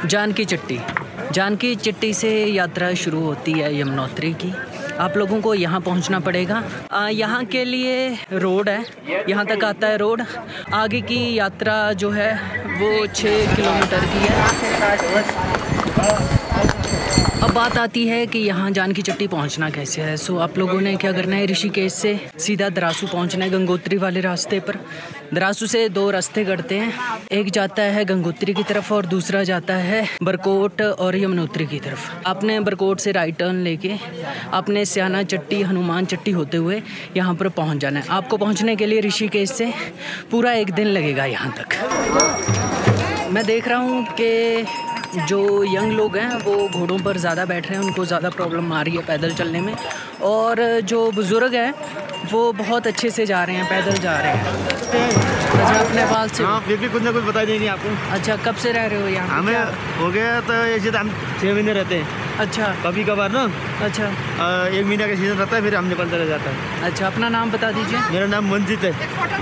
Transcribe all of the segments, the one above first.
जानकी चिट्टी से यात्रा शुरू होती है यमुनोत्री की। आप लोगों को यहाँ पहुँचना पड़ेगा। यहाँ के लिए रोड है, यहाँ तक आता है रोड। आगे की यात्रा जो है वो 6 किलोमीटर की है। अब बात आती है कि यहाँ जानकी चिट्टी पहुँचना कैसे है। सो आप लोगों ने क्या करना है, ऋषिकेश से सीधा दरासू पहुँचना है गंगोत्री वाले रास्ते पर। दरासू से 2 रास्ते कटते हैं, एक जाता है गंगोत्री की तरफ और दूसरा जाता है बरकोट और यमुनोत्री की तरफ। आपने बरकोट से राइट टर्न लेके आपने स्याना चट्टी, हनुमान चट्टी होते हुए यहाँ पर पहुँच जाना है। आपको पहुँचने के लिए ऋषिकेश से पूरा 1 दिन लगेगा यहाँ तक। मैं देख रहा हूँ कि जो यंग लोग हैं वो घोड़ों पर ज़्यादा बैठ रहे हैं, उनको ज़्यादा प्रॉब्लम आ रही है पैदल चलने में, और जो बुज़ुर्ग हैं वो बहुत अच्छे से जा रहे हैं, पैदल जा रहे हैं। अच्छा, आप नेपाल से? हाँ, फिर भी कुछ ना कुछ बता देंगे आपको। अच्छा, कब से रह रहे हो यहाँ? हमें हो गया तो ऐसे तो हम 6 महीने रहते हैं। अच्छा, कभी कभार ना। अच्छा, 1 महीना का सीजन रहता है, फिर हम नेपाल चले जाता है। अच्छा, अपना नाम बता दीजिए। मेरा नाम मंजीत है।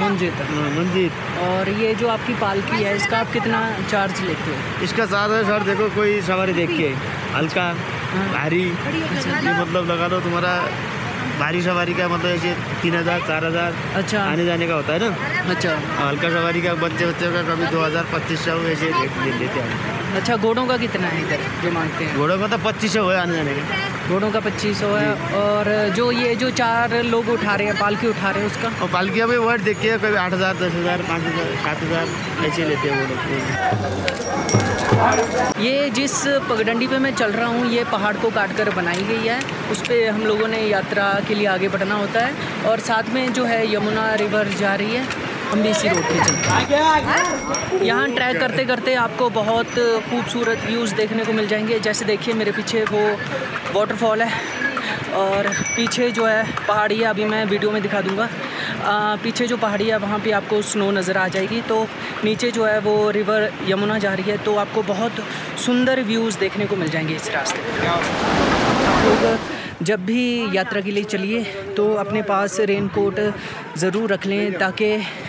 मंजीत। और ये जो आपकी पालकी है इसका आप कितना चार्ज लेते हो? इसका चार्ज है सर, देखो कोई सवारी देख के हल्का भारी, ये मतलब लगा लो तुम्हारा भारी सवारी का मतलब ऐसे 3000 4000 अच्छा आने जाने का होता है ना। अच्छा, हल्का सवारी का बच्चे का कभी 2000 2500 ऐसे रेट ले लेते हैं। अच्छा, घोड़ों का कितना है इधर जो मांगते हैं? घोड़ों का तो 2500 है आने जाने का। घोड़ों का 2500 है। और जो ये जो 4 लोग उठा रहे हैं, पालकी उठा रहे हैं, उसका? और पालकी अभी वर्ड देखिए, कभी 8000 10000 5000 7000 ऐसे लेते हैं वो लोग। ये जिस पगडंडी पे मैं चल रहा हूँ ये पहाड़ को काट कर बनाई गई है। उस पर हम लोगों ने यात्रा के लिए आगे बढ़ना होता है, और साथ में जो है यमुना रिवर जा रही है, हम भी इसी रोड पे चलते हैं। यहाँ ट्रैक करते करते आपको बहुत खूबसूरत व्यूज़ देखने को मिल जाएंगे। जैसे देखिए मेरे पीछे वो वाटरफॉल है, और पीछे जो है पहाड़ी है, अभी मैं वीडियो में दिखा दूँगा। पीछे जो पहाड़ी है वहाँ पे आपको स्नो नज़र आ जाएगी। तो नीचे जो है वो रिवर यमुना जा रही है, तो आपको बहुत सुंदर व्यूज़ देखने को मिल जाएंगे इस रास्ते पर। आप लोग जब भी यात्रा के लिए चलिए तो अपने पास रेनकोट ज़रूर रख लें, ताकि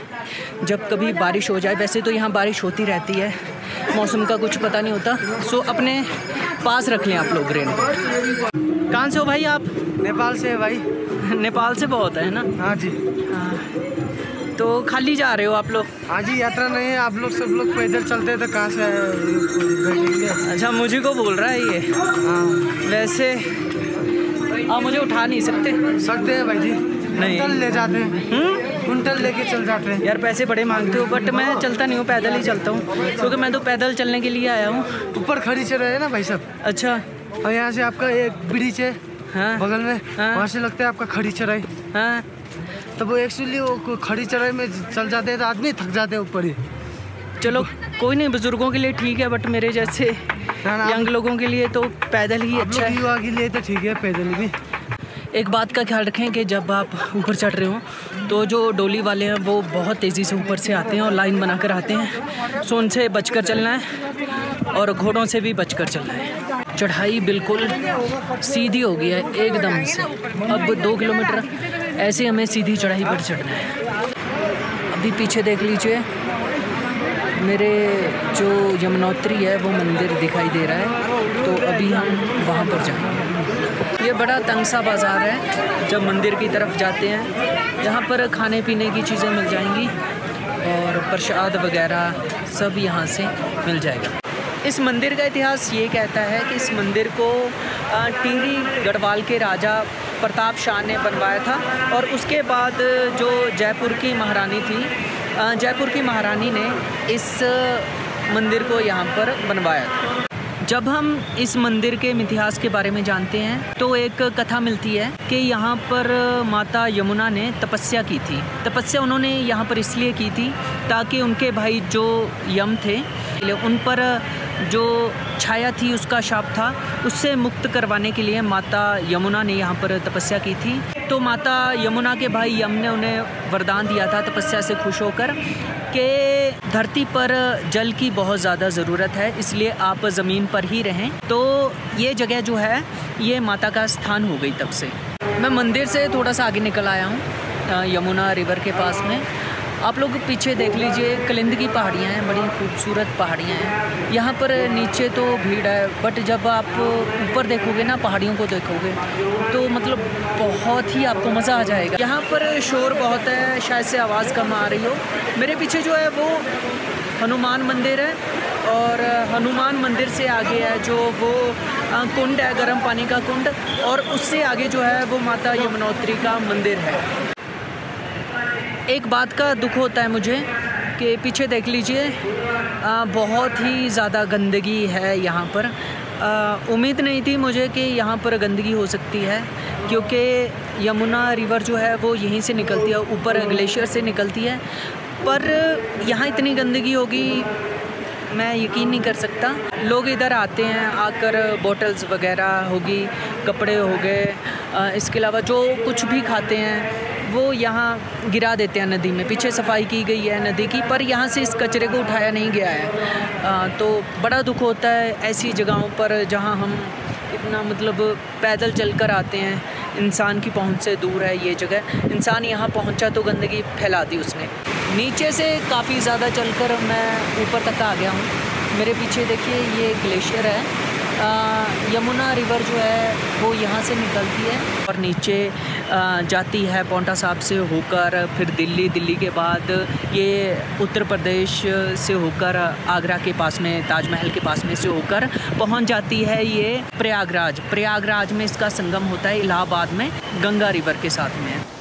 जब कभी बारिश हो जाए, वैसे तो यहाँ बारिश होती रहती है, मौसम का कुछ पता नहीं होता, सो अपने पास रख लें आप लोग रेनकोट। कहाँ से हो भाई आप? नेपाल से है भाई। नेपाल से बहुत है ना? हाँ जी। हाँ, तो खाली जा रहे हो आप लोग? हाँ जी, यात्रा नहीं है, आप लोग सब लोग पैदल चलते हैं तो कहाँ से बैठेंगे? अच्छा, मुझे को बोल रहा है ये? हाँ, वैसे आप मुझे उठा नहीं सकते? हैं भाई जी, नहीं, कुंटल ले जाते हैं, कुंटल लेके चल जाते हैं। यार पैसे बड़े मांगते हो, बट मैं चलता नहीं हूँ, पैदल ही चलता हूँ, क्योंकि मैं तो पैदल चलने के लिए आया हूँ। ऊपर खड़ी चढ़ रहे हैं ना भाई सब। अच्छा, और यहाँ से आपका एक ब्रिज है हाँ बगल में, हाँ, वहाँ से लगता है आपका खड़ी चढ़ाई। हाँ, तो वो एक्चुअली वो खड़ी चढ़ाई में चल जाते हैं तो आदमी थक जाते हैं ऊपर ही। चलो कोई नहीं, बुजुर्गों के लिए ठीक है, बट मेरे जैसे यंग लोगों के लिए तो पैदल ही अच्छा है। युवा के लिए तो ठीक है पैदल भी। एक बात का ख्याल रखें कि जब आप ऊपर चढ़ रहे हो तो जो डोली वाले हैं वो बहुत तेज़ी से ऊपर से आते हैं और लाइन बनाकर आते हैं, सो उनसे बचकर चलना है और घोड़ों से भी बचकर चलना है। चढ़ाई बिल्कुल सीधी हो गई है एकदम से। अब 2 किलोमीटर ऐसे हमें सीधी चढ़ाई पर चढ़ना है। अभी पीछे देख लीजिए, मेरे जो यमुनोत्री है वो मंदिर दिखाई दे रहा है, तो अभी हम वहाँ पर जाएंगे। ये बड़ा तंग सा बाज़ार है जब मंदिर की तरफ जाते हैं। यहाँ पर खाने पीने की चीज़ें मिल जाएंगी और प्रसाद वगैरह सब यहाँ से मिल जाएगा। इस मंदिर का इतिहास ये कहता है कि इस मंदिर को टिहरी गढ़वाल के राजा प्रताप शाह ने बनवाया था, और उसके बाद जो जयपुर की महारानी थी, जयपुर की महारानी ने इस मंदिर को यहाँ पर बनवाया था। जब हम इस मंदिर के इतिहास के बारे में जानते हैं तो एक कथा मिलती है कि यहाँ पर माता यमुना ने तपस्या की थी। तपस्या उन्होंने यहाँ पर इसलिए की थी ताकि उनके भाई जो यम थे उन पर जो छाया थी, उसका शाप था, उससे मुक्त करवाने के लिए माता यमुना ने यहाँ पर तपस्या की थी। तो माता यमुना के भाई यम ने उन्हें वरदान दिया था तपस्या से खुश होकर कि धरती पर जल की बहुत ज़्यादा ज़रूरत है, इसलिए आप ज़मीन पर ही रहें। तो ये जगह जो है ये माता का स्थान हो गई तब से। मैं मंदिर से थोड़ा सा आगे निकल आया हूँ यमुना रिवर के पास में। आप लोग पीछे देख लीजिए, कलिंद की पहाड़ियाँ हैं, बड़ी खूबसूरत पहाड़ियाँ हैं। यहाँ पर नीचे तो भीड़ है, बट जब आप ऊपर देखोगे ना, पहाड़ियों को देखोगे तो मतलब बहुत ही आपको मज़ा आ जाएगा। यहाँ पर शोर बहुत है, शायद से आवाज़ कम आ रही हो। मेरे पीछे जो है वो हनुमान मंदिर है, और हनुमान मंदिर से आगे है जो वो कुंड है, गर्म पानी का कुंड, और उससे आगे जो है वो माता यमुनोत्री का मंदिर है। एक बात का दुख होता है मुझे कि पीछे देख लीजिए, बहुत ही ज़्यादा गंदगी है यहाँ पर। उम्मीद नहीं थी मुझे कि यहाँ पर गंदगी हो सकती है, क्योंकि यमुना रिवर जो है वो यहीं से निकलती है, ऊपर ग्लेशियर से निकलती है, पर यहाँ इतनी गंदगी होगी मैं यकीन नहीं कर सकता। लोग इधर आते हैं, आकर बोतल्स वगैरह होगी, कपड़े हो गए, इसके अलावा जो कुछ भी खाते हैं वो यहाँ गिरा देते हैं नदी में। पीछे सफाई की गई है नदी की, पर यहाँ से इस कचरे को उठाया नहीं गया है। तो बड़ा दुख होता है ऐसी जगहों पर जहाँ हम इतना मतलब पैदल चलकर आते हैं, इंसान की पहुँच से दूर है ये जगह। इंसान यहाँ पहुँचा तो गंदगी फैला दी उसने। नीचे से काफ़ी ज़्यादा चलकर मैं ऊपर तक आ गया हूँ। मेरे पीछे देखिए ये ग्लेशियर है। यमुना रिवर जो है वो यहाँ से निकलती है और नीचे जाती है पांवटा साहिब से होकर, फिर दिल्ली के बाद ये उत्तर प्रदेश से होकर आगरा के पास में, ताजमहल के पास में से होकर पहुँच जाती है ये प्रयागराज में इसका संगम होता है, इलाहाबाद में गंगा रिवर के साथ में।